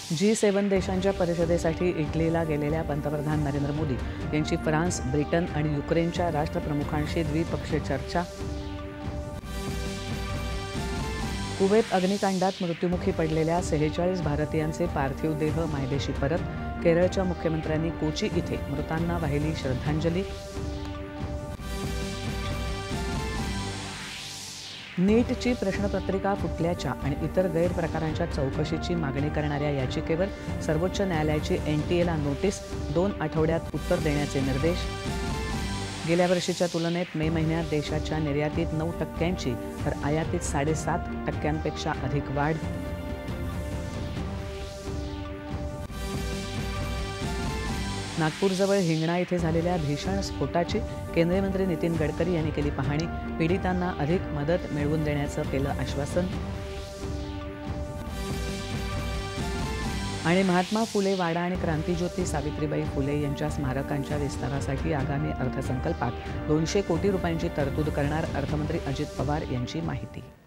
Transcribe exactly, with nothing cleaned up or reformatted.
जी सेवन देशांच्या परिषदेसाठी इटलीला गेलेल्या पंतप्रधान नरेंद्र मोदी यांची फ्रान्स, ब्रिटन आणि युक्रेनच्या राष्ट्रप्रमुखांशी द्विपक्षीय चर्चा. कुवेत अग्निकांडात मृत्युमुखी पडलेल्या सेहेचाळीस भारतीयांचे पार्थिव देह मायदेशी परत. केरळच्या मुख्यमंत्र्यांनी कोची इथे मृतांना वाहिली श्रद्धांजली. नीटची प्रश्नपत्रिका फुटल्याच्या आणि इतर गैरप्रकारांच्या चौकशीची मागणी करणाऱ्या याचिकेवर सर्वोच्च न्यायालयाची एनटीएला नोटीस. दोन आठवड्यात उत्तर देण्याचे निर्देश. गेल्या वर्षीच्या तुलनेत मे महिन्यात देशाच्या निर्यातीत नऊ टक्क्यांची तर आयातीत साडेसात टक्क्यांपेक्षा अधिक वाढ. नागपूरजवळ हिंगणा इथे झालेल्या भीषण स्फोटाची केंद्रीय मंत्री नितीन गडकरी यांनी केली पाहणी. पीडितांना अधिक मदत मिळवून देण्याचं केलं आश्वासन. आणि महात्मा फुले वाडा आणि क्रांतिज्योती सावित्रीबाई फुले यांच्या स्मारकांच्या विस्तारासाठी आगामी अर्थसंकल्पात दोनशे कोटी रुपयांची तरतूद करणार. अर्थमंत्री अजित पवार यांची माहिती.